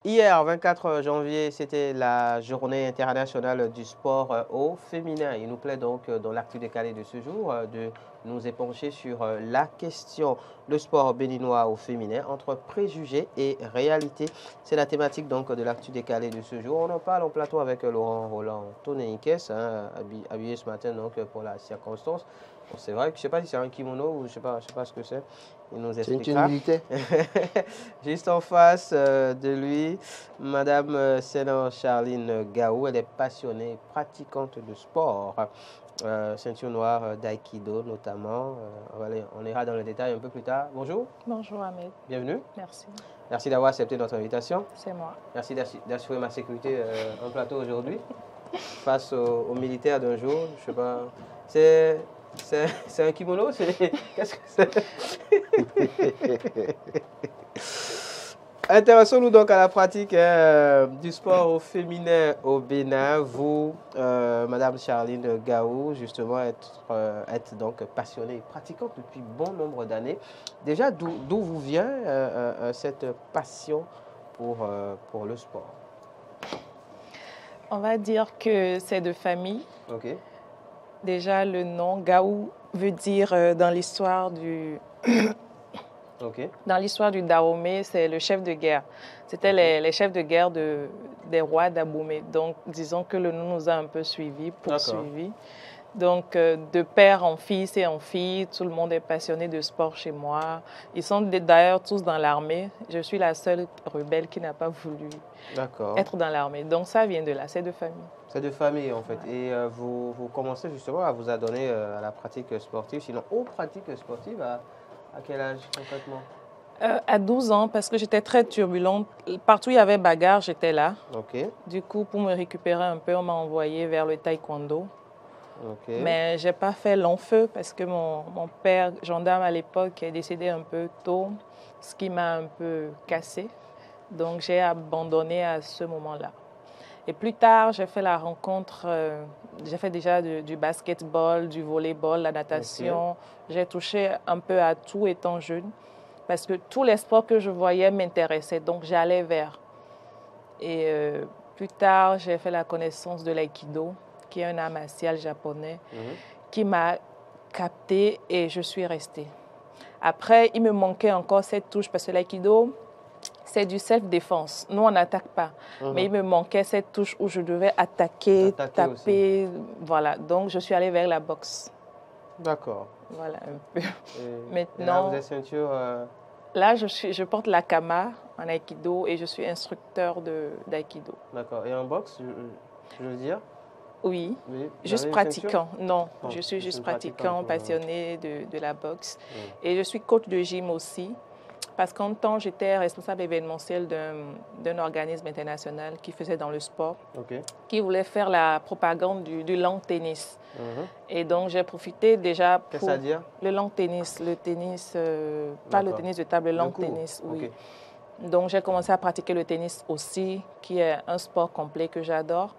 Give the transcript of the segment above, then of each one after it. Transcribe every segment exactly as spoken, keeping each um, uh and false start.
Hier, vingt-quatre janvier, c'était la journée internationale du sport euh, au féminin. Il nous plaît donc, euh, dans l'actu décalé de ce jour, euh, de nous épancher sur euh, la question le sport béninois au féminin entre préjugés et réalité. C'est la thématique donc de l'actu décalé de ce jour. On en parle en plateau avec euh, Laurent Roland Tonéikes, hein, habi- habillé ce matin donc euh, pour la circonstance. Bon, c'est vrai que je ne sais pas si c'est un kimono ou je ne sais pas, je sais pas ce que c'est. Il nous C'est une tenue expliquera. militaire. Juste en face euh, de lui, Madame euh, Sénor Charline Gaou, elle est passionnée, pratiquante de sport, euh, ceinture noire euh, d'aïkido notamment. Euh, on va aller- on ira dans le détail un peu plus tard. Bonjour, Bonjour Ahmed, bienvenue. merci, Merci d'avoir accepté notre invitation. c'est moi. Merci d'assu- d'assurer ma sécurité euh, en plateau aujourd'hui face aux, aux militaires d'un jour. Je sais pas. C'est c'est c'est un kimono. C'est qu'est-ce que c'est? Intéressons-nous donc à la pratique hein, du sport au féminin au Bénin. Vous, euh, Madame Charline Gaou, justement, être, euh, être donc passionnée et pratiquante depuis bon nombre d'années. Déjà, d'où d'où vous vient euh, euh, cette passion pour, euh, pour le sport? On va dire que c'est de famille. Ok, Déjà, le nom Gaou veut dire euh, dans l'histoire du, ok, dans l'histoire du Dahomey, c'est le chef de guerre. C'était Ok. les, les chefs de guerre de, des rois d'Abomey. Donc, disons que le nom nous a un peu suivis, poursuivis. Donc, euh, de père en fils et en fille, tout le monde est passionné de sport chez moi. Ils sont d- d'ailleurs tous dans l'armée. Je suis la seule rebelle qui n'a pas voulu d'accord. être dans l'armée. Donc, ça vient de là, c'est de famille. C'est de famille en fait. Ouais. Et euh, vous, vous commencez justement à vous adonner euh, à la pratique sportive, sinon aux pratiques sportives, à, à quel âge concrètement? Euh, à douze ans, parce que j'étais très turbulente. Partout où il y avait bagarre, j'étais là. Ok, Du coup, pour me récupérer un peu, on m'a envoyé vers le taekwondo. ok. Mais je n'ai pas fait long feu parce que mon, mon père, gendarme à l'époque, est décédé un peu tôt, ce qui m'a un peu cassé. Donc, j'ai abandonné à ce moment-là. Et plus tard, j'ai fait la rencontre, euh, j'ai fait déjà du, du basketball, du volleyball, la natation. J'ai touché un peu à tout étant jeune parce que tous les sports que je voyais m'intéressaient, donc j'allais vers. Et euh, plus tard, j'ai fait la connaissance de l'aïkido, qui est un art martial japonais, Mhm. qui m'a captée et je suis restée. Après, il me manquait encore cette touche parce que l'aïkido, c'est du self-défense. Nous, on n'attaque pas. Mhm. Mais il me manquait cette touche où je devais attaquer, Attaquer taper. Voilà. Donc, je suis allée vers la boxe. D'accord. Voilà un peu. Et, Maintenant, et là, vous êtes ceinture. euh, là, je, suis, je porte la kama en aïkido et je suis instructeur de- d'aïkido. D'accord. Et en boxe, je, je veux dire? Oui. Oui, vous Juste avez une ceinture? pratiquant, non. Non, Je suis juste juste une pratiquant, pratiquante, ouais. passionné de, de la boxe. Mm. Et je suis coach de gym aussi. Parce qu'en temps, j'étais responsable événementiel d'un d'un organisme international qui faisait dans le sport, Ok. qui voulait faire la propagande du, du long tennis. Mhm. Et donc, j'ai profité déjà Qu'est-ce pour que ça veut dire? le long tennis, le tennis, euh, pas le D'accord. tennis de table, le Le long cours. tennis, oui. Ok. Donc, j'ai commencé à pratiquer le tennis aussi, qui est un sport complet que j'adore.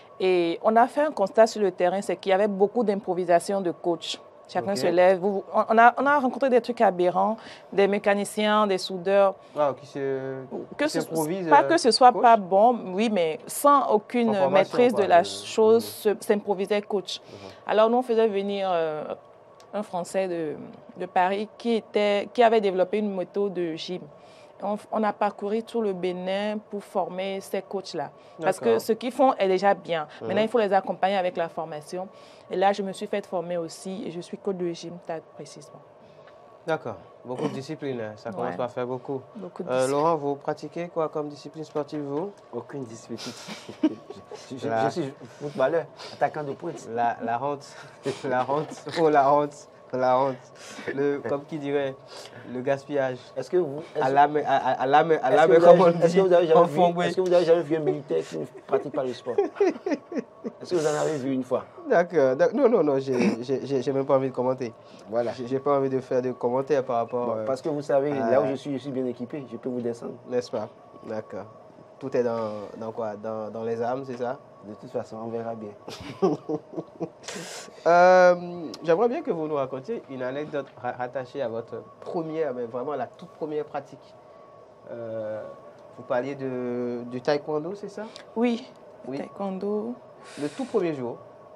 Et on a fait un constat sur le terrain, c'est qu'il y avait beaucoup d'improvisation de coach. Chacun Ok. se lève. Vous- On a, on a rencontré des trucs aberrants, des mécaniciens, des soudeurs. Ah, qui se, Que qui ce, s'improvise, pas euh, que ce soit coach? pas bon, oui, mais sans aucune Sans formation, maîtrise quoi, de la de- chose, Mhm. se- s'improvisait coach. Mhm. Alors nous, on faisait venir euh, un Français de, de Paris qui, était, qui avait développé une moto de gym. On, on a parcouru tout le Bénin pour former ces coachs-là. Parce que D'accord. ce qu'ils font est déjà bien. Mhm. Maintenant, il faut les accompagner avec la formation. Et là, je me suis fait former aussi et je suis coach de gym, précisément. D'accord. Beaucoup de disciplines, hein. Ça commence Ouais. par faire beaucoup. Beaucoup de Euh, discipline. Laurent, vous pratiquez quoi comme discipline sportive, vous? Aucune discipline. je, je- Là. je suis footballeur, attaquant de pointe. La, la honte. La honte. Oh, la honte. La honte. Le, comme qui dirait, le gaspillage. Est-ce que vous. est-ce- À l'âme, à, à, à l'âme, à est-ce que l'âme, vous comme on avez- dit. est-ce que vous avez en jamais vu- Fongoué. est-ce que vous avez jamais vu un militaire qui ne pratique pas le sport? Est-ce que vous en avez vu une fois? D'accord. d'ac- Non, non, non, j'ai j'ai- j'ai- j'ai même pas envie de commenter. Voilà. J'ai j'ai pas envie de faire de commentaires par rapport. Bon, euh, parce que vous savez, à- là où je suis, je suis bien équipé, je peux vous descendre. N'est-ce pas? D'accord. Tout est dans, dans quoi? Dans, dans les âmes, c'est ça? De toute façon, on verra bien. Euh, J'aimerais bien que vous nous racontiez une anecdote ra- rattachée à votre première, mais vraiment la toute première pratique euh, Vous parliez de, du taekwondo, c'est ça? Oui, Oui. taekwondo. Le tout premier jour?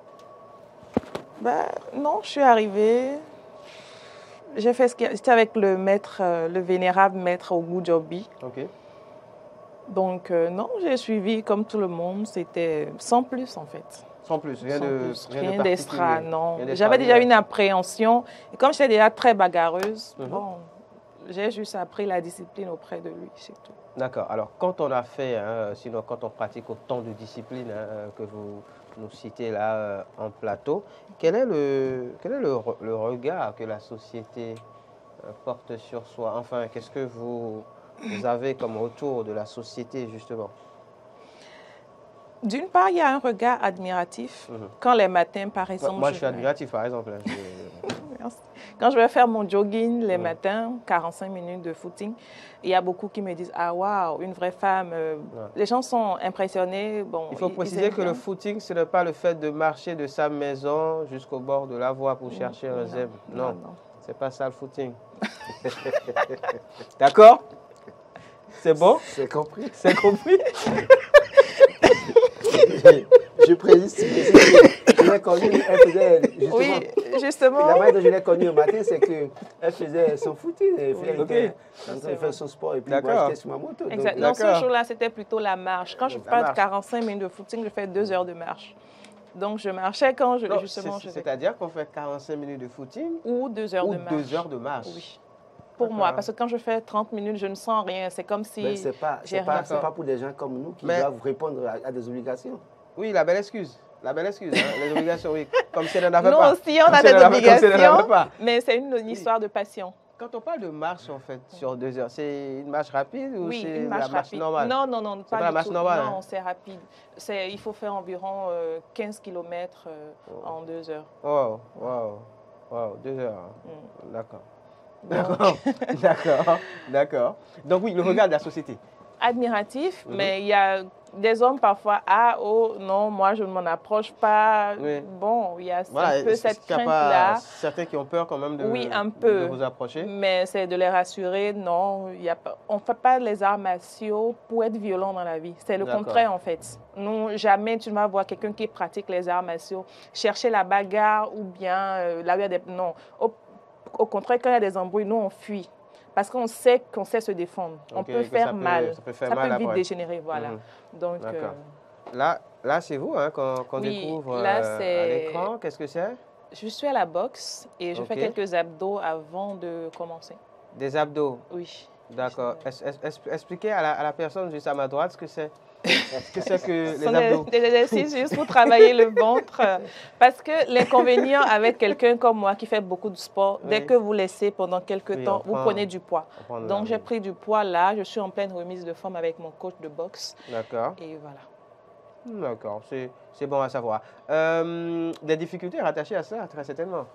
Bah, non, je suis arrivée. J'ai fait ce qu'il y a- C'était avec le maître, euh, le vénérable maître Ogu Jobi. Ok. Donc, euh, non, j'ai suivi comme tout le monde. C'était sans plus, en fait. Sans plus, rien Sans de plus, rien de rien d'extra, particulier. non. Rien J'avais déjà d'extraordinaire. une appréhension. Et comme j'étais déjà très bagarreuse, Mhm. bon, j'ai juste appris la discipline auprès de lui, c'est tout. D'accord. Alors, quand on a fait, hein, sinon quand on pratique autant de disciplines hein, que vous nous citez là euh, en plateau, quel est le, quel est le, re- le regard que la société euh, porte sur soi? Enfin, qu'est-ce que vous, vous avez comme retour de la société, justement? D'une part, il y a un regard admiratif. Mhm. Quand les matins, par exemple... Moi, je suis vais- admiratif, par exemple. hein, je- Merci. Quand je vais faire mon jogging les Mhm. matins, quarante-cinq minutes de footing, il y a beaucoup qui me disent « Ah, waouh, une vraie femme euh, Ouais. Les gens sont impressionnés. Bon, Il faut ils- ils préciser aiment que le bien. footing, ce n'est pas le fait de marcher de sa maison jusqu'au bord de la voie pour chercher un Non, zèbre. non, Non, non. c'est pas ça le footing. D'accord? C'est bon? C'est compris. C'est compris? Je précise, je l'ai connue, elle faisait justement. Oui, justement. La manière dont je l'ai connue au matin, c'est qu'elle faisait son footing. Elle Oui. elle Ok. était en train de C'est faire vrai. son sport et puis moi, D'accord. j'étais sur ma moto. donc- Exact. Non, ce D'accord. jour-là, c'était plutôt la marche. Quand je La fais marche. quarante-cinq minutes de footing, je fais deux heures de marche. Donc, je marchais quand je, Non, justement, c'est- je fais... C'est-à-dire qu'on fait quarante-cinq minutes de footing Ou deux heures ou de marche. deux heures de marche. Oui. Pour D'accord. moi, parce que quand je fais trente minutes, je ne sens rien. C'est comme si... Ben, c'est pas, j'ai c'est pas, rien c'est fait. pas pour des gens comme nous qui Mais- doivent répondre à, à des obligations. Oui, la belle excuse. La belle excuse. hein, Les obligations, oui. Comme si elle n'en avait Nous pas. aussi, on Comme a si elle des n'en avait- comme si elle n'en avait obligations, pas. mais c'est une, une histoire de passion. Quand on parle de marche, en fait, sur deux heures, c'est une marche rapide ou Oui, c'est une marche la marche rapide. normale? Non, non, non, pas pas la du marche tout. normale, Non, hein? c'est rapide. C'est, il faut faire environ euh, quinze kilomètres euh, Oh. en deux heures. Wow, wow, wow, deux heures. hein. Mm. D'accord. Donc, D'accord, d'accord, d'accord. Donc oui, le regard de la société. admiratif, Mhm. mais il y a des hommes parfois, ah, oh, non, moi, je ne m'en approche pas. Oui. Bon, il y a Voilà, un peu est-ce cette qu'il y a pas crainte-là. certains qui ont peur quand même de, Oui, un de- peu. de vous approcher. Mais c'est de les rassurer, non, il y a pas, on ne fait pas les arts martiaux pour être violent dans la vie. C'est le D'accord. contraire, en fait. Nous, jamais tu ne vas voir quelqu'un qui pratique les arts martiaux chercher la bagarre ou bien euh, là où il y a des... Non. Au, au contraire, quand il y a des embrouilles, nous, on fuit. Parce qu'on sait qu'on sait se défendre. On Ok, peut que faire ça peut- mal. ça peut faire mal vite après. dégénérer, voilà. Mhm. Donc, D'accord. euh, Là, là c'est vous hein, qu'on qu'on Oui, découvre là, euh, à c'est- l'écran. Qu'est-ce que c'est? je suis à la boxe et je Ok. fais quelques abdos avant de commencer. Des abdos. Oui. D'accord. Es- es- es- Expliquez à la, à la personne juste à ma droite ce que c'est. Ce que c'est que Ce les sont des, abdos. des exercices juste pour travailler le ventre. Parce que l'inconvénient avec quelqu'un comme moi qui fait beaucoup de sport, Oui. dès que vous laissez pendant quelques Oui, temps, on vous prend- prenez du poids. On prend de Donc la- j'ai pris du poids là, je suis en pleine remise de forme avec mon coach de boxe. D'accord. Et voilà. D'accord, c'est c'est bon à savoir. Euh, des difficultés rattachées à ça, très certainement.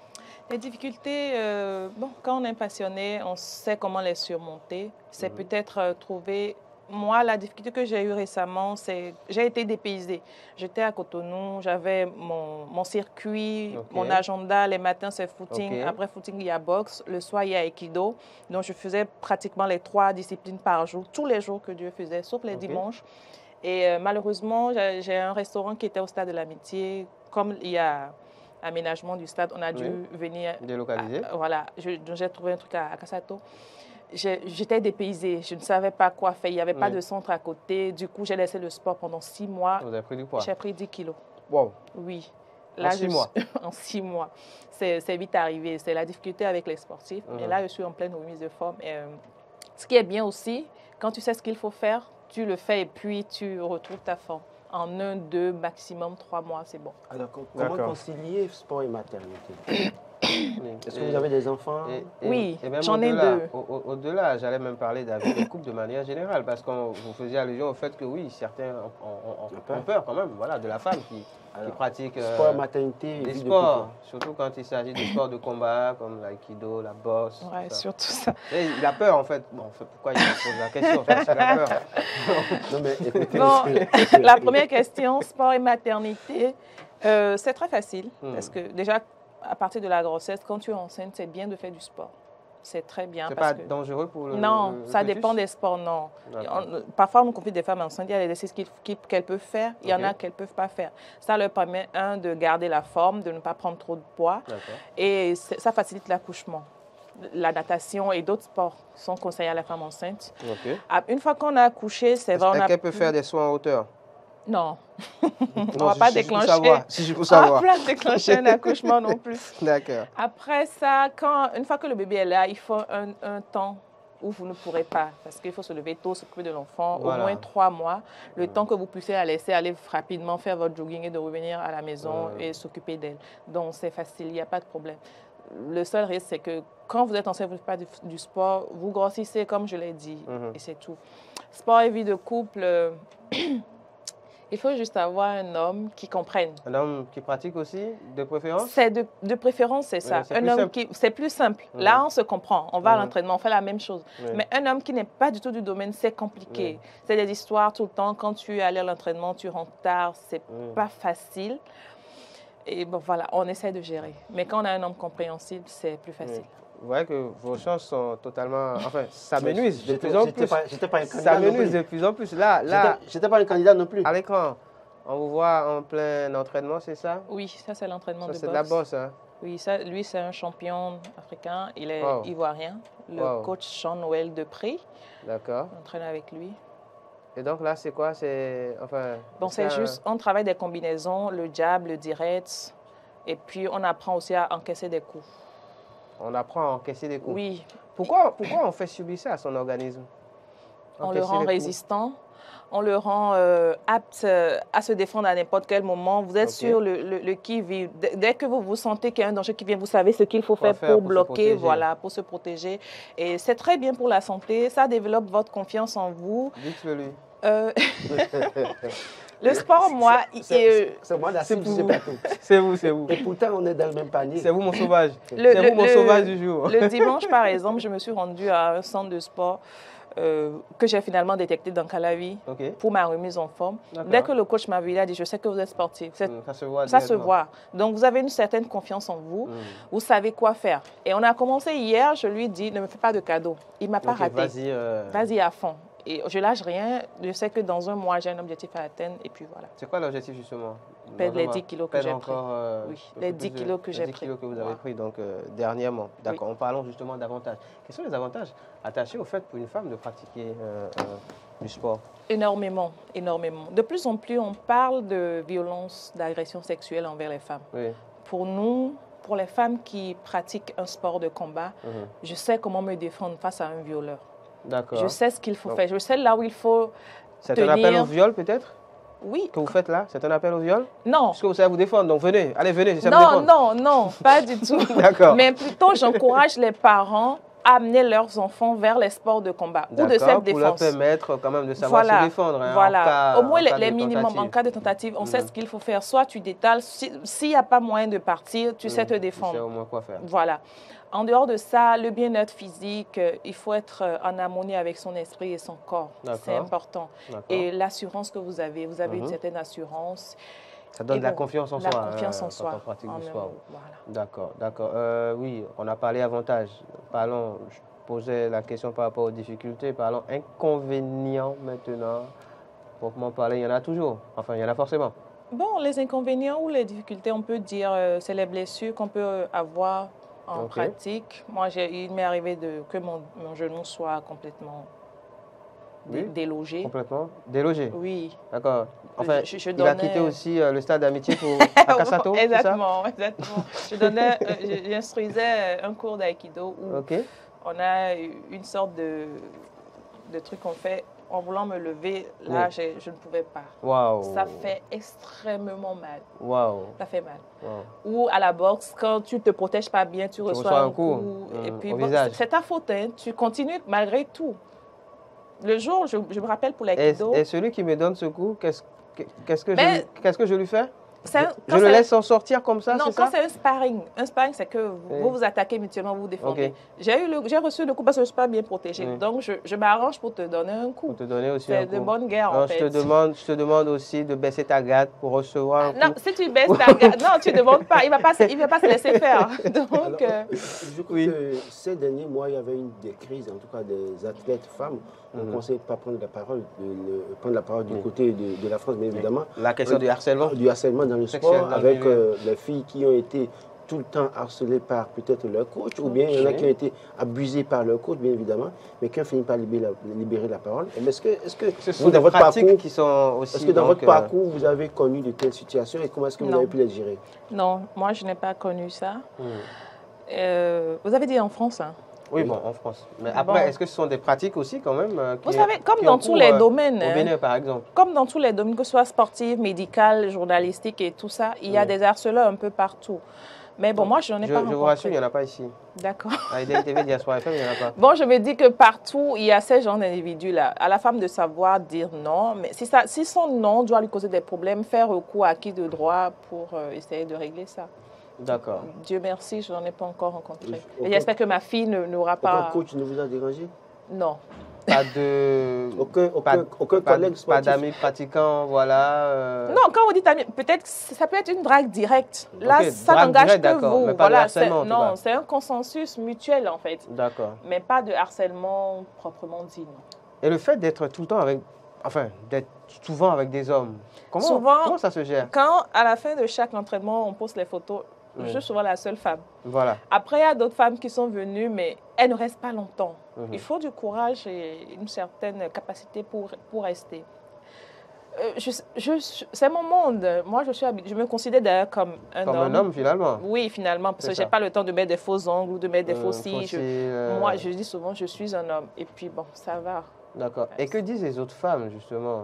Les difficultés, euh, bon, quand on est passionné, on sait comment les surmonter. C'est Mhm. peut-être euh, trouver... Moi, la difficulté que j'ai eue récemment, c'est j'ai été dépaysée. J'étais à Cotonou, j'avais mon, mon circuit, Ok. mon agenda. Les matins, c'est footing. Ok. Après footing, il y a boxe. Le soir, il y a aikido. Donc, je faisais pratiquement les trois disciplines par jour, tous les jours que Dieu faisait, sauf les Ok. dimanches. Et euh, malheureusement, j'ai j'ai un restaurant qui était au stade de l'Amitié. Comme il y a aménagement du stade, on a dû Oui. venir... Délocalisé. Ah, voilà, je- donc j'ai trouvé un truc à, à Kassato. J'ai- J'étais dépaysée, je ne savais pas quoi faire, il n'y avait pas Oui. de centre à côté. Du coup, j'ai laissé le sport pendant six mois. Vous avez pris du poids. J'ai pris dix kilos. Wow. Oui. En six je mois. suis- En six mois. C'est c'est vite arrivé. C'est la difficulté avec les sportifs. Mais Mhm. là, je suis en pleine remise de forme. Et, euh, ce qui est bien aussi, quand tu sais ce qu'il faut faire, tu le fais et puis tu retrouves ta forme. En un, deux, maximum trois mois, c'est bon. Alors, co- comment D'accord. concilier sport et maternité? Est-ce que Et- vous avez des enfants? et- et- Oui, et même j'en ai au-delà, deux. au- au- Au-delà, j'allais même parler de la vie de couple de manière générale, parce que vous faisiez allusion au fait que oui, certains ont, ont- ont- Ont peur. ont peur quand même, voilà, de la femme qui, qui Alors, pratique euh, Sport, maternité et des vie de sports, couple. surtout quand il s'agit de sports de combat comme l'aïkido, la boxe. Ouais, tout ça. surtout ça. Et il a peur en fait. Bon, en fait, pourquoi il pose la question? Parce qu'il a peur. Non, mais écoutez, Bon, monsieur- la première question, sport et maternité, euh, c'est très facile Hmm. parce que déjà, à partir de la grossesse, quand tu es enceinte, c'est bien de faire du sport. c'est très bien. C'est parce pas que... dangereux pour le Non, le, le ça fœtus? dépend des sports, non. D'accord. On- parfois, on nous confie des femmes enceintes, il y a des exercices qu'ils- qu'ils- qu'elles peuvent faire, il y en Ok. a qu'elles ne peuvent pas faire. Ça leur permet, un, de garder la forme, de ne pas prendre trop de poids, D'accord. et c'est- ça facilite l'accouchement. La natation et d'autres sports sont conseillés à la femme enceinte. Ok. Ah, Une fois qu'on a accouché, c'est vrai, on Est-ce a... qu'elle peut faire des soins en hauteur? Non, on ne Non, va si- pas si je peux déclencher... savoir, si je peux On savoir. va pas déclencher un accouchement non plus. D'accord. Après ça, quand, une fois que le bébé est là, il faut un, un temps où vous ne pourrez pas, parce qu'il faut se lever tôt, s'occuper de l'enfant, Voilà. au moins trois mois, le temps que vous puissiez la laisser aller rapidement faire votre jogging et de revenir à la maison Ouais. et s'occuper d'elle. Donc c'est facile, il n'y a pas de problème. Le seul risque, c'est que quand vous êtes enceinte, vous ne faites pas du, du sport, vous grossissez comme je l'ai dit, Mhm. et c'est tout. Sport et vie de couple, euh, il faut juste avoir un homme qui comprenne. Un homme qui pratique aussi, de préférence? C'est de, de préférence, c'est ça. c'est Un plus homme simple. qui, c'est plus simple. Mhm. Là, on se comprend. On va à Mhm. l'entraînement, on fait la même chose. Oui. Mais un homme qui n'est pas du tout du domaine, c'est compliqué. Oui. C'est des histoires tout le temps. Quand tu es allé à l'entraînement, tu rentres tard, c'est Oui. pas facile. Et bon, voilà, on essaie de gérer. Mais quand on a un homme compréhensible, c'est plus facile. Vous voyez que vos chances sont totalement... Enfin, ça m'énuise de J'étais- plus en j'étais plus. pas- j'étais pas un candidat Ça non m'énuise plus. de plus en plus. Là, là, J'étais- J'étais pas un candidat non plus. à l'écran, on vous voit en plein entraînement, c'est ça? Oui, ça, c'est l'entraînement Ça, de c'est de boxe. la bosse, hein? Oui, ça, lui, c'est un champion africain. Il est Wow. ivoirien. Le Wow. coach Jean-Noël Depré D'accord. entraîne avec lui. Et donc là, c'est quoi? C'est... Enfin... Bon, est-ce c'est qu'il y a un- juste, on travaille des combinaisons, le jab, le direct, et puis on apprend aussi à encaisser des coups. On apprend à encaisser des coups. Oui, Pourquoi, pourquoi on fait subir ça à son organisme? on le Encaisser rend les coups. résistant, on le rend euh, apte euh, à se défendre à n'importe quel moment. Vous êtes Ok. sur le, le, le qui-vive. Dès dès que vous vous sentez qu'il y a un danger qui vient, vous savez ce qu'il faut Quoi faire, faire pour pour se bloquer, protéger. voilà, pour se protéger. Et c'est très bien pour la santé, ça développe votre confiance en vous. Dites-le lui. Euh, le sport, moi, il- C'est euh, c'est moi C'est d'assise pour du vous. plateau. C'est vous, c'est vous. Et pourtant, on est dans le même panier. C'est vous mon sauvage. Le- C'est le- vous mon le- sauvage du jour. Le dimanche, par exemple, je me suis rendue à un centre de sport euh, que j'ai finalement détecté dans Calavi Ok. pour ma remise en forme. D'accord. Dès que le coach m'a vu, il a dit, je sais que vous êtes sportif. C'est- Mm, Ça se voit. Ça se directement. voit. Donc, vous avez une certaine confiance en vous. Mm. Vous savez quoi faire. Et on a commencé hier, je lui ai dit, ne me fais pas de cadeaux. Il ne m'a pas Ok, raté. Vas-y. euh, Vas-y à fond. Et je lâche rien. Je sais que dans un mois, j'ai un objectif à atteindre. Et puis voilà. C'est quoi l'objectif justement? Perdre Dans les un mois. dix kilos que Perdre j'ai encore, pris. euh, Oui, un peu les plus dix de- kilos que les j'ai dix pris. kilos que vous avez Voilà. pris donc euh, dernièrement. D'accord. En parlant justement d'avantages. Quels sont les avantages attachés au fait pour une femme de pratiquer euh, euh, du sport? Énormément, énormément. De plus en plus, on parle de violence, d'agression sexuelle envers les femmes. Oui. Pour nous, pour les femmes qui pratiquent un sport de combat, Mhm. je sais comment me défendre face à un violeur. D'accord. Je sais ce qu'il faut Donc, faire. Je sais là où il faut C'est un tenir. appel au viol peut-être Oui. que vous faites là? C'est un appel au viol? Non. Parce que vous savez vous défendre. Donc venez, allez venez, j'essaie de vous Non, défendre. non, non, pas du tout. D'accord. Mais plutôt, j'encourage les parents à amener leurs enfants vers les sports de combat ou de D'accord, pour leur self-défense. permettre quand même de savoir Voilà, se défendre. hein, en voilà. cas- Au moins, en les, cas les de minimums, en tentative. cas de tentative, on sait Mhm. ce qu'il faut faire. Soit tu détales, si- s'il n'y a pas moyen de partir, tu sais Mhm. te Tu sais défendre. au moins quoi faire. Voilà. En dehors de ça, le bien-être physique, euh, il faut être euh, en harmonie avec son esprit et son corps. C'est D'accord. important. D'accord. Et l'assurance que vous avez, vous avez Mhm. une certaine assurance. Ça donne Et de la bon, confiance en la soi. confiance hein, en soi. Quand on pratique En du un sport. mot, voilà. D'accord, d'accord. Euh, oui, on a parlé avantages. Parlons, je posais la question par rapport aux difficultés. Parlons inconvénients maintenant. Proprement parler, il y en a toujours. Enfin, il y en a forcément. Bon, les inconvénients ou les difficultés, on peut dire, euh, c'est les blessures qu'on peut euh, avoir en Ok. pratique. Moi, j'ai- il m'est arrivé de, que mon, mon genou soit complètement dé- Oui. délogé. Complètement délogé. Oui. D'accord. Enfin, Je- je il a donnais- quitté aussi euh, le stade d'amitié pour à Kassato, c'est ça? Exactement, exactement. Je donnais, euh, je- j'instruisais un cours d'aïkido où Ok. on a une sorte de, de truc qu'on fait en voulant me lever. Là, Oui. j'ai- je ne pouvais pas. Waouh. Ça fait extrêmement mal. Waouh. Ça fait mal. Waouh. Ou à la boxe, quand tu ne te protèges pas bien, tu, reçois, reçois un un coup, coup. Et euh, puis, au bon, visage. c'est ta faute. Hein. Tu continues malgré tout. Le jour, je, je me rappelle pour Et, l'aïkido, et celui qui me donne ce coup, qu'est-ce que, qu'est-ce que, je, Ben- lui- qu'est-ce que je lui fais? C'est un- Je quand le c'est- laisse s'en sortir comme ça, Non, c'est quand ça? c'est un sparring, un sparring, c'est que vous Oui. vous, vous attaquez mutuellement, vous vous défendez. Ok. J'ai eu le- j'ai reçu le coup parce que je ne suis pas bien protégée. Oui. Donc, je, je m'arrange pour te donner un coup. Pour te donner aussi un C'est coup. de bonne guerre, Non, en je fait. te demande, je te demande aussi de baisser ta garde pour recevoir un Non, coup. si tu baisses ta garde, non, tu ne demandes pas. Il ne va, pas se- il va pas se laisser faire. Donc, Alors, euh, je crois oui. que ces derniers mois, il y avait une des crises, en tout cas des athlètes femmes. On ne Mhm. conseille pas prendre la parole, de, de- prendre la parole du Oui. côté de, de la France, bien évidemment. La question du harcèlement. Du harcèlement dans le Sexuel sport, dans le avec milieu. euh, les filles qui ont été tout le temps harcelées par peut-être leur coach, ou bien il y en a Oui. qui ont été abusées par leur coach, bien évidemment, mais qui ont fini par libérer la, libérer la parole. Et Est-ce que, est-ce que Ce sont vous, des dans votre pratiques parcours, qui sont aussi. est-ce que dans donc, votre euh, parcours, vous avez connu de telles situations et comment est-ce que vous Non. avez pu les gérer? non, moi, je n'ai pas connu ça. hmm. Euh, vous avez dit en France, hein? Oui, Oui. bon, en France. Mais Bon. après, est-ce que ce sont des pratiques aussi, quand même euh, Vous qui- savez, comme qui dans ont tous cours, les euh, domaines, Au hein, Bénin, par exemple. comme dans tous les domaines, que ce soit sportif, médical, journalistique et tout ça, il y a Oui. des harceleurs un peu partout. Mais bon, moi, je n'en ai Je, pas je vous rencontré. rassure, il n'y en a pas ici. D'accord. À I D L T V, Diaspora F M, il n'y en a pas. Bon, je me dis que partout, il y a ces gens d'individus-là. À la femme de savoir dire non. Mais si, ça, si son non doit lui causer des problèmes, faire recours à qui de droit pour euh, essayer de régler ça. D'accord. Dieu merci, je n'en ai pas encore rencontré. Oui. Et j'espère que ma fille ne- n'aura Aucun pas... coach ne vous a dérangé? Non. Pas de. Aucun, pas, aucun, aucun pas- collègue pas sportif? d'amis pratiquants, voilà. euh, Non, quand vous dites ami, peut-être que ça peut être une drague directe. Là, Ok, ça drague n'engage directe, que d'accord, vous. mais pas de Voilà, harcèlement, c'est- en tout cas. non, c'est un consensus mutuel en fait, D'accord. mais pas de harcèlement proprement dit. Non. Et le fait d'être tout le temps avec. Enfin, d'être souvent avec des hommes, comment, Souvent- comment ça se gère? Quand à la fin de chaque entraînement, on pose les photos, Oui. je suis souvent la seule femme. Voilà. Après, il y a d'autres femmes qui sont venues, mais elles ne restent pas longtemps. Mhm. Il faut du courage et une certaine capacité pour, pour rester. Euh, je, je- c'est mon monde. Moi, je, suis, habi- je me considère d'ailleurs comme un Comme homme. un homme, finalement. Oui, finalement, parce C'est que je n'ai ça. pas le temps de mettre des faux ongles ou de mettre des Euh, faux cils. fossile, Je- euh, Moi, je dis souvent, je suis un homme. Et puis, bon, ça va. D'accord. Et que disent les autres femmes, justement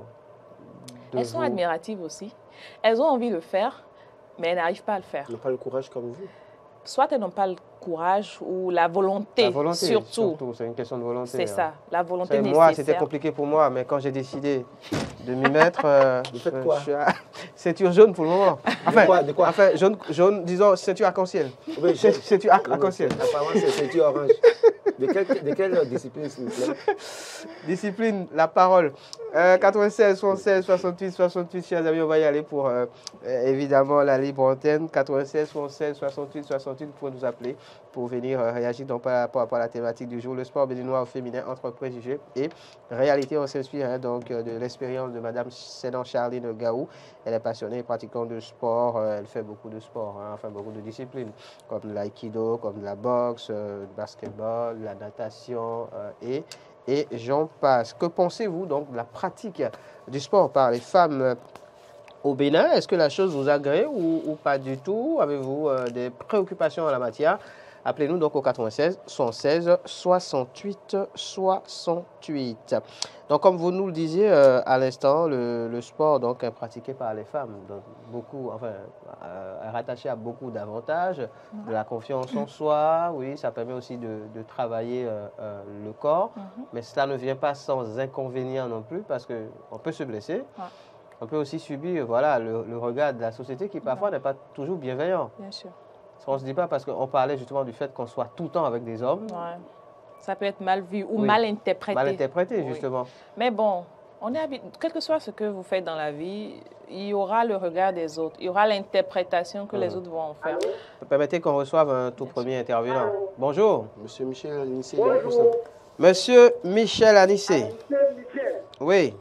de Elles sont vous? admiratives aussi. Elles ont envie de le faire, mais elles n'arrivent pas à le faire. Ils n'ont pas le courage comme vous. Soit elles n'ont pas le courage ou la volonté, La volonté, surtout. c'est une question de volonté. C'est hein. ça, la Vous volonté savez, moi, nécessaire. c'était compliqué pour moi, mais quand j'ai décidé de m'y mettre, euh, Vous faites je- quoi je suis à- ceinture jaune pour le moment. Enfin, quoi, de quoi enfin jaune, jaune, disons ceinture arc-en-ciel. Oui, C'est- Ceinture arc- Oui, oui, arc-en-ciel. apparemment, c'est ceinture orange. De quelle, de quelle discipline, s'il vous plaît? Discipline, la parole. Euh, quatre-vingt-seize, soixante-seize, soixante-huit, soixante-huit, chers amis, on va y aller pour euh, euh, évidemment la libre antenne. quatre-vingt-seize, soixante-seize, soixante-huit, soixante-huit, vous pouvez nous appeler pour venir euh, réagir donc, par rapport à la thématique du jour. Le sport béninois au féminin entre préjugés et réalité. On s'inspire hein, donc euh, de l'expérience de Madame Sénan Charline Gaou. Elle est passionnée et pratiquante de sport. Euh, elle fait beaucoup de sport, hein, enfin beaucoup de disciplines, comme l'aïkido, comme la boxe, euh, le basketball, la natation euh, et et j'en passe. Que pensez-vous donc de la pratique du sport par les femmes euh, au Bénin? Est-ce que la chose vous agrée ou, ou pas du tout? Avez-vous euh, des préoccupations en la matière? Appelez-nous donc au quatre-vingt-seize, soixante-seize, soixante-huit, soixante-huit. Donc, comme vous nous le disiez euh, à l'instant, le, le sport donc, est pratiqué par les femmes. Donc, beaucoup, enfin, euh, est rattaché à beaucoup d'avantages, de la confiance en soi, oui, ça permet aussi de, de travailler euh, euh, le corps, Mhm. mais cela ne vient pas sans inconvénient non plus parce qu'on peut se blesser. Ouais. On peut aussi subir voilà, le, le regard de la société qui parfois n'est pas toujours bienveillant. Bien sûr. On ne se dit pas parce qu'on parlait justement du fait qu'on soit tout le temps avec des hommes, Ouais. Ça peut être mal vu ou Oui. mal interprété. mal interprété Oui. justement. Mais bon, on est habi- quel que soit ce que vous faites dans la vie, il y aura le regard des autres, il y aura l'interprétation que les Mhm. autres vont en faire. Permettez qu'on reçoive un tout premier intervenant. Bonjour. Monsieur Michel Anissé, il y a pour ça. Monsieur Michel Anissé. Monsieur Michel. Oui.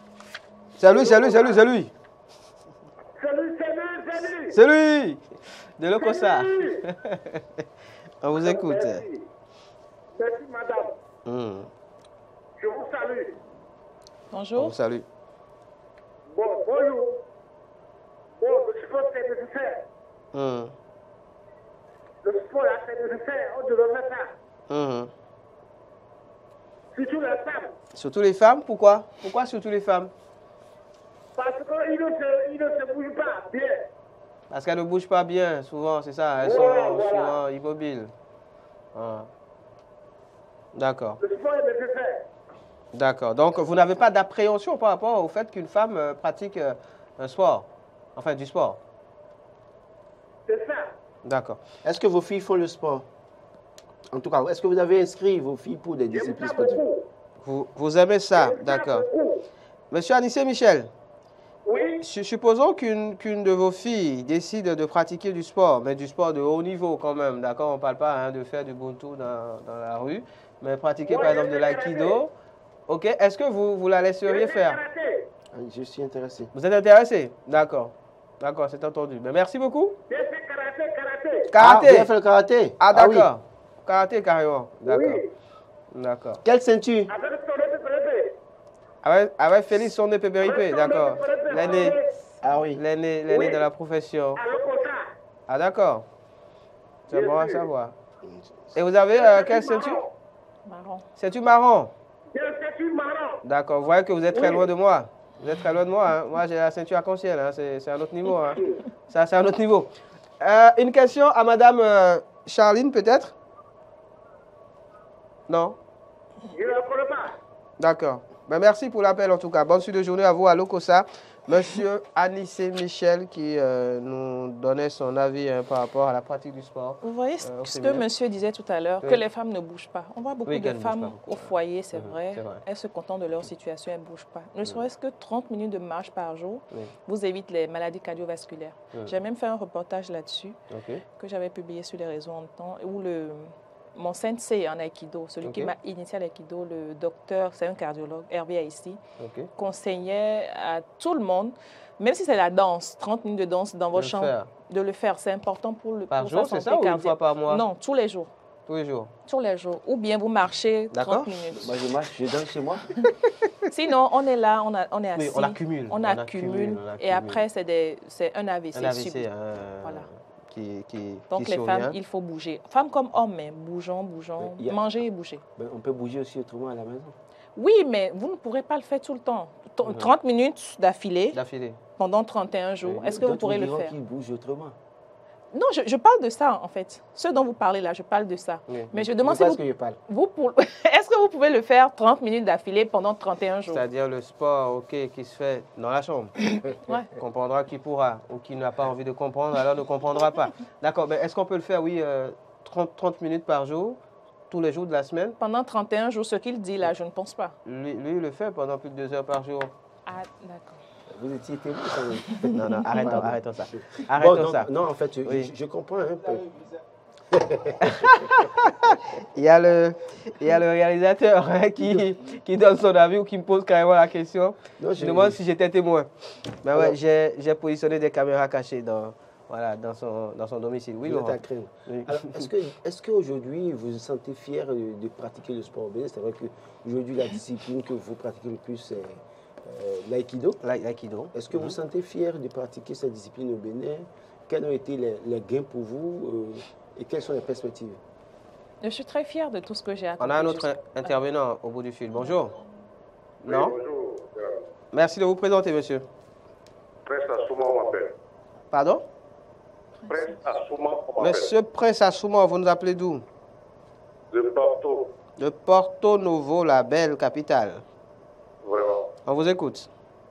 Salut, salut, salut, salut. Salut, salut, salut. C'est lui. De l'Okosa. Salut. On vous écoute. Merci. Merci, madame. Hmm. Je vous salue. On Bonjour. vous salue. Bon, bonjour. Bon, le sport, c'est nécessaire. Hmm. Le sport, là, c'est nécessaire. On devrait faire ça. Hmm. Surtout les femmes. Surtout les femmes, pourquoi? Pourquoi surtout les femmes? Parce qu'ils ne, se- ils ne se bougent pas bien. Parce qu'elles ne bougent pas bien, souvent, c'est ça. Elles Voilà, sont voilà. souvent immobiles. Ah. D'accord, Le sport est nécessaire. d'accord. Donc, vous n'avez pas d'appréhension par rapport au fait qu'une femme euh, pratique euh, un sport, enfin du sport. D'accord. Est-ce que vos filles font le sport? En tout cas, est-ce que vous avez inscrit vos filles pour des J'aime disciplines ça sportives? beaucoup. Vous, vous aimez ça, J'aime ça d'accord. beaucoup. Monsieur Anissé Michel, Oui, su- supposons qu'une qu'une de vos filles décide de pratiquer du sport, mais du sport de haut niveau quand même, d'accord? On ne parle pas hein, de faire du buntu dans, dans la rue, mais pratiquer moi, par je exemple de fais l'aïkido. Ok, est-ce que vous, vous la karaté. laisseriez Je fais faire? karaté. Ah, je suis intéressé. Vous êtes intéressé? D'accord. D'accord, c'est entendu. Mais merci beaucoup. J'ai fait karaté, karaté. Ah, Karaté. vous avez fait le karaté? Ah, oui. d'accord. Karaté carrément. D'accord. Oui, D'accord. Quelle ceinture? avec son épée. Avec, avec Félix Sondé Pépéripé, d'accord. L'aîné, Ah oui. l'aîné, l'aîné Oui. de la profession. À l'Okosa. Ah, d'accord. C'est Bien bon à sûr. savoir. Et vous avez euh, quelle ceinture? Marron. Ceinture marron. J'ai une ceinture marron. D'accord. Vous voyez que vous êtes très Oui. loin de moi. Vous êtes très loin de moi. Hein. Moi, j'ai la ceinture arc-en-ciel. Hein. C'est, c'est un autre niveau. Hein. Ça, c'est un autre niveau. Euh, une question à Madame euh, Charline, peut-être? Non? Je ne la connais pas. D'accord. Ben, merci pour l'appel en tout cas. Bonne suite de journée à vous à l'Okosa. Monsieur Anissé Michel qui euh, nous donnait son avis hein, par rapport à la pratique du sport. Vous voyez Euh, au ce que féminin. monsieur disait tout à l'heure, Oui. que les femmes ne bougent pas. On voit beaucoup Oui, de qu'elles ne bougent femmes pas beaucoup, au ouais. foyer, c'est Mhm, vrai. c'est vrai. Elles se contentent de leur situation, elles ne bougent pas. Ne serait-ce que trente minutes de marche par jour Oui. vous évite les maladies cardiovasculaires. Mhm. J'ai même fait un reportage là-dessus Ok. que j'avais publié sur les réseaux en temps, où le, mon sensei en Aikido, celui qui Ok. m'a initié à l'Aikido, le docteur, c'est un cardiologue, Hervé Haïssi, Ok. conseillait à tout le monde, même si c'est la danse, trente minutes de danse dans De votre le chambre, faire. de le faire. C'est important pour, le, Par pour jour, sa c'est santé ça ou une cardiaque. fois par mois? Non, tous les jours. Tous les jours. Tous les jours. Ou bien vous marchez D'accord. trente minutes. Moi, je marche, je danse chez moi. Sinon, on est là, on, a, on est assis. Oui, on accumule. On On accumule. accumule, on Et accumule. après, c'est des- c'est un A V C. Un A V C subit. hein, Voilà. qui, qui, Donc, qui les survient. femmes, il faut bouger. Femmes comme hommes, hein, bougeons, bougeons, Mais il y a- manger et bouger. Ben, on peut bouger aussi autrement à la maison. Oui, mais vous ne pourrez pas le faire tout le temps. T- trente minutes d'affilée D'affilée. pendant trente et un jours. Mais Est-ce que vous d'autres pourrez le diront faire? qu'ils bougent autrement. Non, je, je parle de ça, en fait. Ce dont vous parlez là, je parle de ça. Oui. Mais je C'est demande si pas vous, ce que je parle. vous pour- est-ce que vous pouvez le faire trente minutes d'affilée pendant trente et un jours? C'est-à-dire le sport ok, qui se fait dans la chambre. Ouais. Comprendra qui pourra ou qui n'a pas envie de comprendre, alors ne comprendra pas. D'accord, mais est-ce qu'on peut le faire, oui, euh, trente, trente minutes par jour, tous les jours de la semaine? Pendant trente et un jours, ce qu'il dit là, je ne pense pas. Lui, lui, il le fait pendant plus de deux heures par jour. Ah, d'accord. Vous étiez témoin quand même. Non, non, arrêtons, Pardon. arrêtons ça. Bon, Arrêtons donc, ça. non, en fait, je, Oui. je- je comprends un peu. Il y a le, il y a le réalisateur hein, qui, qui donne son avis ou qui me pose carrément la question. Non, Je demande si j'étais témoin. Mais ouais, Alors- j'ai j'ai positionné des caméras cachées dans, voilà, dans, son, dans son domicile. Oui, Vous êtes Laurent. à craindre. Oui. Alors, est-ce que, est-ce qu'aujourd'hui, vous vous sentez fier de, de pratiquer le sport au Bénin? C'est vrai qu'aujourd'hui, la discipline que vous pratiquez le plus, c'est euh, l'aïkido. L'a- L'aïkido. Est-ce que vous vous sentez fier de pratiquer cette discipline au Bénin? Quels ont été les, les gains pour vous euh, et quelles sont les perspectives? Je suis très fière de tout ce que j'ai On accompli. a un autre jusqu'à- intervenant au bout du fil. Bonjour. Oui, Non? bonjour. Euh, Merci de vous présenter, monsieur. Prince Assouma, on m'appelle. Pardon? Prince Assouma, on m'appelle. Monsieur Prince Assouma, vous nous appelez d'où? De Porto, De Porto Novo, la belle capitale. vraiment. On vous écoute.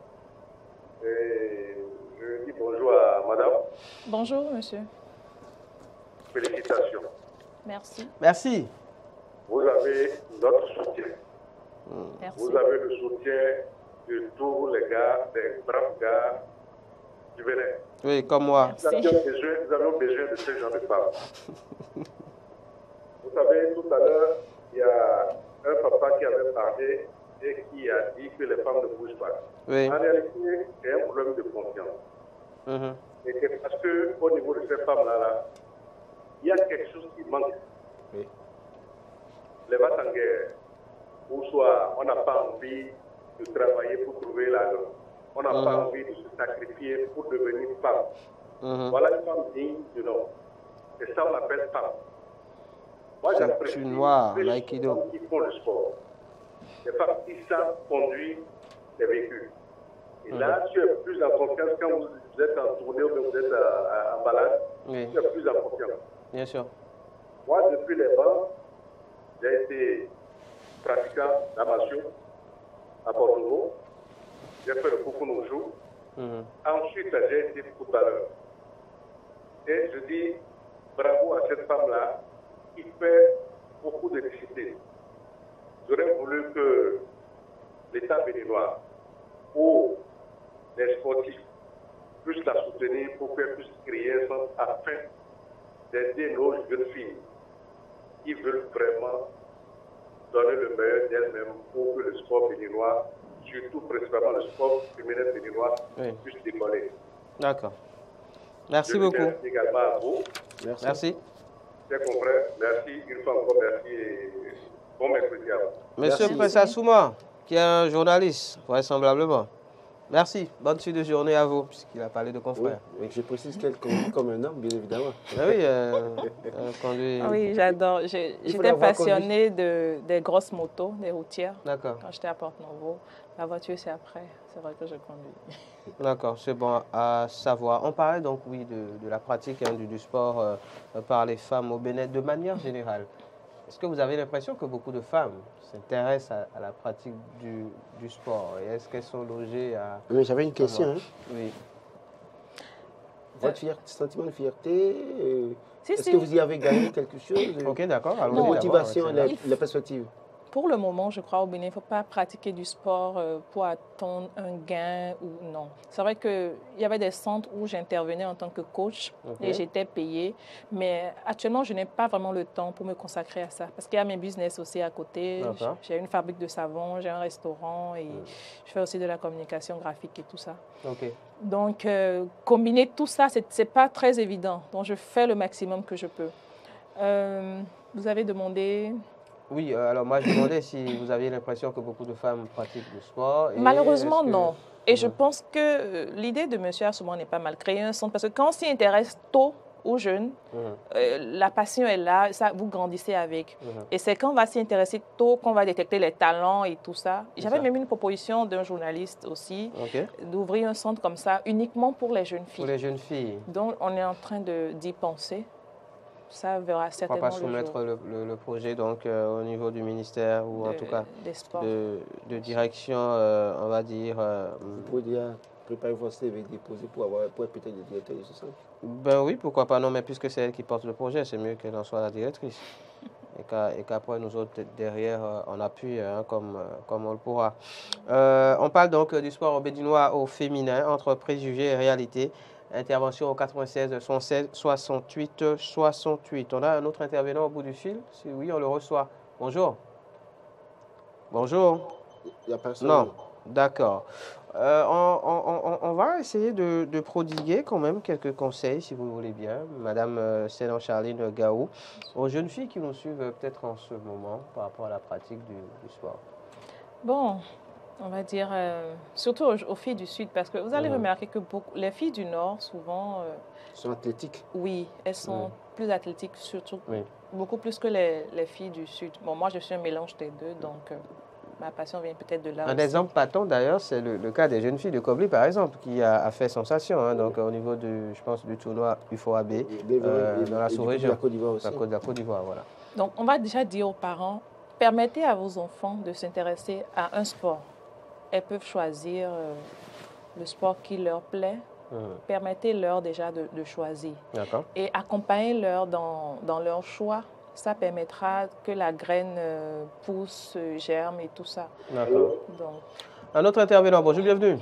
Et je dis bonjour à madame. Bonjour, monsieur. Félicitations. Merci. Merci. Vous avez notre soutien. Merci. Vous avez le soutien de tous les gars, des braves gars du Bénin. Oui, comme moi. Nous avions besoin, nous avions besoin de ce genre de femmes. Vous savez, tout à l'heure, il y a un papa qui avait parlé et qui a dit que les femmes ne bougent pas. Oui. En réalité, c'est un problème de confiance. Mhm. Et c'est parce qu'au niveau de ces femmes-là, là, il y a quelque chose qui manque. Oui. Les va en guerre, ou soit on n'a pas envie de travailler pour trouver l'argent. On n'a Mhm. pas envie de se sacrifier pour devenir femme. Mhm. Voilà une femme digne de nom. Et ça, on appelle femme. Moi, C'est j'apprécie une noire, les l'aïkido. femmes qui font le sport. Les femmes qui savent conduire les véhicules. Et là, tu es plus en confiance quand vous êtes en tournée ou bien vous êtes à- à- en balade. Oui, Tu es plus en confiance. bien sûr. Moi, depuis les bancs, j'ai été pratiquant d'Amazon à Bordeaux. J'ai fait le Kukunojo. Mhm. Ensuite, j'ai été footballeur. Et je dis, bravo à cette femme-là qui fait beaucoup de discipline. J'aurais voulu que l'État béninois ou les sportifs puissent la soutenir pour qu'elle puisse créer un centre afin d'aider nos jeunes filles qui veulent vraiment donner le meilleur d'elles-mêmes pour que le sport béninois, surtout principalement le sport féminin béninois, oui. puisse décoller. D'accord. Merci Je beaucoup. Merci également à vous. Merci. Merci. Chers confrères, merci une fois encore, merci et bon mercredi à vous. Monsieur Prince Assouma, qui est un journaliste, vraisemblablement. Merci. Bonne suite de journée à vous, puisqu'il a parlé de confrères. Oui, je précise qu'elle conduit comme un homme, bien évidemment. Ah oui, euh, euh, conduit... ah oui, j'adore. J'étais passionnée de, des grosses motos, des routières. D'accord. Quand j'étais à Porte-Novo. La voiture, c'est après. C'est vrai que je conduis. D'accord, c'est bon à savoir. On parlait donc, oui, de, de la pratique hein, du, du sport euh, par les femmes au Bénin de manière générale. Est-ce que vous avez l'impression que beaucoup de femmes s'intéressent à, à la pratique du, du sport? Et est-ce qu'elles sont logées à... Mais j'avais une question. Hein. Oui. Votre fierté, sentiment de fierté, euh, si, est-ce si. que vous y avez gagné quelque chose? Ok, d'accord. La motivation, la, la perspective. Pour le moment, je crois au Bénin, il ne faut pas pratiquer du sport pour attendre un gain ou non. C'est vrai qu'il y avait des centres où j'intervenais en tant que coach okay. et j'étais payée. Mais actuellement, je n'ai pas vraiment le temps pour me consacrer à ça. Parce qu'il y a mes business aussi à côté. J'ai une fabrique de savon, j'ai un restaurant et mmh. je fais aussi de la communication graphique et tout ça. Okay. Donc, euh, combiner tout ça, ce n'est pas très évident. Donc, je fais le maximum que je peux. Euh, vous avez demandé... Oui, alors moi je me demandais si vous aviez l'impression que beaucoup de femmes pratiquent du sport. Et malheureusement, que... non. Et mmh. je Mhm. pense que l'idée de M. Assouma n'est pas mal. Créer un centre, parce que quand on s'y intéresse tôt aux jeunes, mmh. euh, la passion est là, ça, vous grandissez avec. Mmh. Et c'est quand on va s'y intéresser tôt qu'on va détecter les talents et tout ça. J'avais même une proposition d'un journaliste aussi, okay. d'ouvrir un centre comme ça uniquement pour les jeunes filles. Pour les jeunes filles. Donc on est en train d'y penser. Ça verra certainement pas soumettre le, le, le, le projet donc, euh, au niveau du ministère ou de, en tout cas de, de direction, euh, on va dire... Euh, Vous pouvez déjà préparer votre C V déposer pour, avoir, pour être peut-être le directeur de ce centre? Ben oui, pourquoi pas, non, mais puisque c'est elle qui porte le projet, c'est mieux qu'elle en soit la directrice. Et qu'après, nous autres, derrière, on appuie hein, comme, comme on le pourra. Euh, on parle donc du sport béninois au féminin, entre préjugés et réalité. Intervention au quatre-vingt-seize, soixante-huit, soixante-huit. On a un autre intervenant au bout du fil? Si oui, on le reçoit. Bonjour. Bonjour. Il n'y a personne. Non, d'accord. Euh, on, on, on, on va essayer de, de prodiguer quand même quelques conseils, si vous voulez bien, Madame euh, Sénan Charline Gaou, aux jeunes filles qui nous suivent peut-être en ce moment par rapport à la pratique du, du sport. Bon, on va dire, euh, surtout aux, aux filles du Sud, parce que vous allez mmh. remarquer que beaucoup, les filles du Nord, souvent... Euh, sont athlétiques. Oui, elles sont mmh. plus athlétiques, surtout, oui. beaucoup plus que les, les filles du Sud. Bon, moi, je suis un mélange des deux, donc euh, ma passion vient peut-être de là Un aussi. exemple patent, d'ailleurs, c'est le, le cas des jeunes filles de Kobli, par exemple, qui a, a fait sensation, hein, donc au niveau, du, je pense, du tournoi U F O A B, euh, dans la sous-région, la Côte d'Ivoire aussi. La Côte, la Côte d'Ivoire, voilà. Donc, on va déjà dire aux parents, permettez à vos enfants de s'intéresser à un sport. Elles peuvent choisir euh, le sport qui leur plaît. Mmh. Permettez-leur déjà de, de choisir. Et accompagnez-leur dans, dans leur choix. Ça permettra que la graine euh, pousse, germe et tout ça. D'accord. Un autre intervenant, bonjour, bienvenue.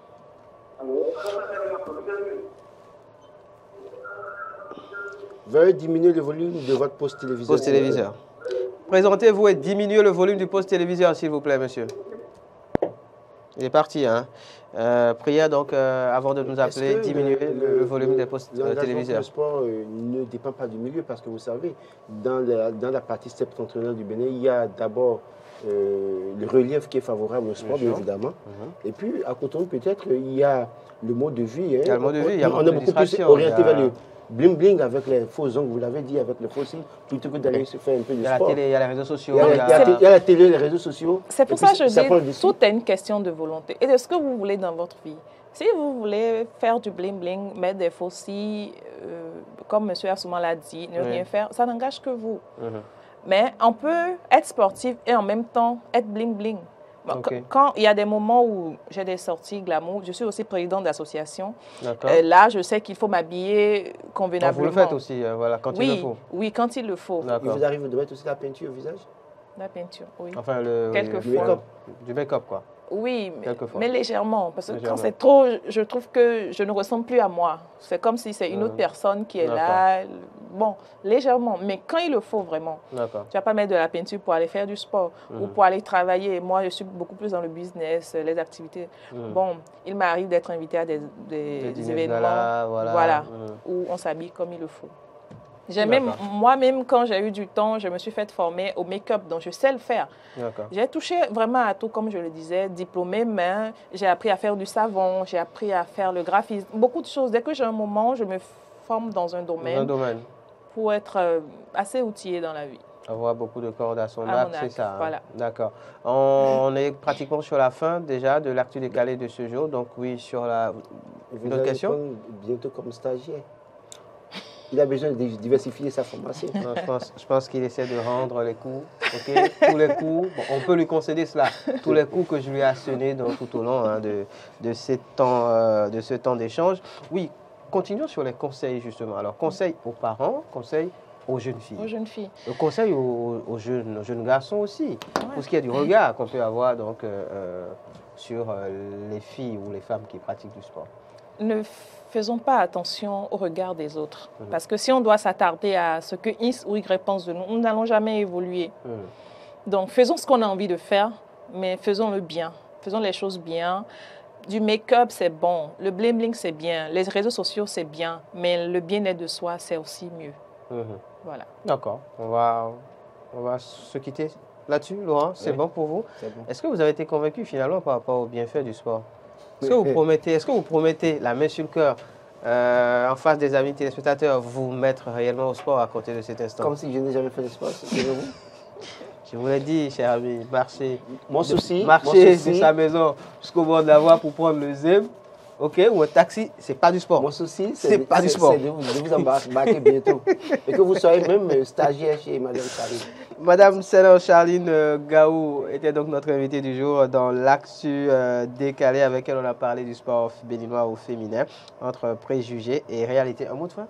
Veuillez diminuer le volume de votre poste téléviseur. Poste téléviseur. Présentez-vous et diminuez le volume du poste téléviseur, s'il vous plaît, monsieur. Il est parti, hein. Euh, prière donc, euh, avant de nous appeler, diminuer le, le, le volume des postes euh, téléviseurs. Le sport euh, ne dépend pas du milieu parce que vous savez, dans la, dans la partie septentrionale du Bénin, il y a d'abord euh, le relief qui est favorable au sport, bien, bien évidemment. Mm-hmm. Et puis, à côté, peut-être, il y a le mode de vie. Hein. Il y a le mode de vie, il y a on est beaucoup plus orienté vers le bling bling avec les faux ongles, vous l'avez dit, avec le faux cils, plutôt que d'aller se faire un peu de sport. Il y a la télé, il y a les réseaux sociaux. Il y a, il y a, il y a la télé, les réseaux sociaux. C'est pour ça que je dis, tout est une question de volonté et de ce que vous voulez dans votre vie. Si vous voulez faire du bling bling, mettre des faux cils, euh, comme M. Assouma l'a dit, ne oui. rien faire, ça n'engage que vous. Mm-hmm. Mais on peut être sportif et en même temps être bling bling. Okay. Quand il y a des moments où j'ai des sorties glamour, je suis aussi présidente d'association. Euh, là, je sais qu'il faut m'habiller convenablement. Ah, vous le faites aussi, euh, voilà, quand oui, il le faut. Oui, quand il le faut. Il vous arrive de mettre aussi la peinture au visage? La peinture, oui. Enfin, le, Quelquefois. Du make-up, du make-up, quoi. Oui, mais, mais légèrement. Parce que légèrement. Quand c'est trop, je trouve que je ne ressemble plus à moi. C'est comme si c'est une autre personne qui est là. Bon, légèrement. Mais quand il le faut vraiment. Tu ne vas pas mettre de la peinture pour aller faire du sport mmh. ou pour aller travailler. Moi, je suis beaucoup plus dans le business, les activités. Mmh. Bon, il m'arrive d'être invité à des, des, des événements là, voilà, voilà mmh. où on s'habille comme il le faut. Moi-même, quand j'ai eu du temps, je me suis fait former au make-up, donc je sais le faire. J'ai touché vraiment à tout, comme je le disais, diplômée main, j'ai appris à faire du savon, j'ai appris à faire le graphisme, beaucoup de choses. Dès que j'ai un moment, je me forme dans un domaine, dans un domaine. pour être euh, assez outillée dans la vie. Avoir beaucoup de cordes à son arc, c'est ça. Hein? Voilà. D'accord. On est pratiquement sur la fin déjà de l'actu décalé de ce jour, donc oui, sur la... Une autre question? Bientôt comme stagiaire. Il a besoin de diversifier sa formation. Non, je pense, je pense qu'il essaie de rendre les coups. Okay? Tous les coups, bon, on peut lui concéder cela. Tous les coups que je lui ai assonnés donc, tout au long hein, de, de, ces temps, euh, de ce temps d'échange. Oui, continuons sur les conseils justement. Alors, conseils aux parents, conseils aux jeunes filles. Aux jeunes filles. Le conseil aux, aux, jeunes, aux jeunes garçons aussi. Ouais. Pour ce qui est du regard qu'on peut avoir donc, euh, sur euh, les filles ou les femmes qui pratiquent du sport. Ne faisons pas attention au regard des autres. Mmh. Parce que si on doit s'attarder à ce que X ou Y pense de nous, nous n'allons jamais évoluer. Mmh. Donc, faisons ce qu'on a envie de faire, mais faisons-le bien. Faisons les choses bien. Du make-up, c'est bon. Le bling-bling, c'est bien. Les réseaux sociaux, c'est bien. Mais le bien-être de soi, c'est aussi mieux. Mmh. Voilà. D'accord. On va, on va se quitter là-dessus, Laurent. C'est oui. bon pour vous? Bon. Est-ce que vous avez été convaincu finalement par rapport au bienfait du sport? Est-ce que vous promettez, est-ce que vous promettez, la main sur le cœur, euh, en face des amis téléspectateurs, vous mettre réellement au sport à côté de cet instant? Comme si je n'ai jamais fait de sport, c'est vous? Je vous l'ai dit, cher ami, marcher. Mon souci, marcher de sa maison jusqu'au bord de la voie pour prendre le zèbre, ok, ou un taxi, c'est pas du sport. Mon souci, c'est pas du sport. C'est de vous, de vous embarquer bientôt. Et que vous soyez même stagiaire chez Madame Charline. Madame Sénor Charline euh, Gaou était donc notre invitée du jour dans l'actu euh, décalé avec elle. On a parlé du sport béninois au féminin, entre préjugés et réalité. Un mot de fin?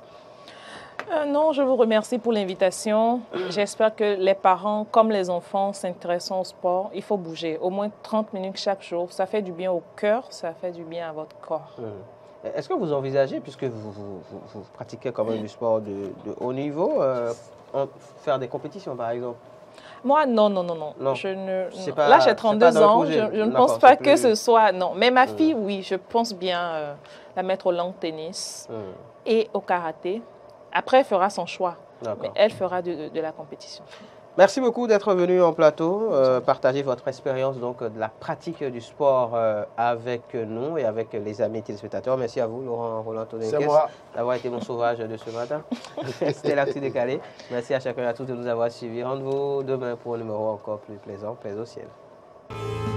Euh, non, je vous remercie pour l'invitation. J'espère que les parents, comme les enfants, s'intéressent au sport. Il faut bouger, au moins trente minutes chaque jour. Ça fait du bien au cœur, ça fait du bien à votre corps. Mmh. Est-ce que vous envisagez, puisque vous, vous, vous, vous pratiquez quand même du sport de, de haut niveau, euh, en, faire des compétitions par exemple? Moi, non, non, non, non. non. Je ne, non. Pas, Là, j'ai trente-deux ans. Je, je ne pense pas que plus... ce soit... Non, mais ma fille, mmh. oui, je pense bien euh, la mettre au long tennis mmh. et au karaté. Après, elle fera son choix. Mais elle fera de, de, de la compétition. Merci beaucoup d'être venu en plateau, euh, partager votre expérience donc, de la pratique du sport euh, avec nous et avec les amis téléspectateurs. Merci à vous, Laurent Roland Tonenques, d'avoir été mon sauvage de ce matin. C'était l'actu décalé. Merci à chacun et à tous de nous avoir suivis. Rendez-vous demain pour un numéro encore plus plaisant, Plaise au ciel.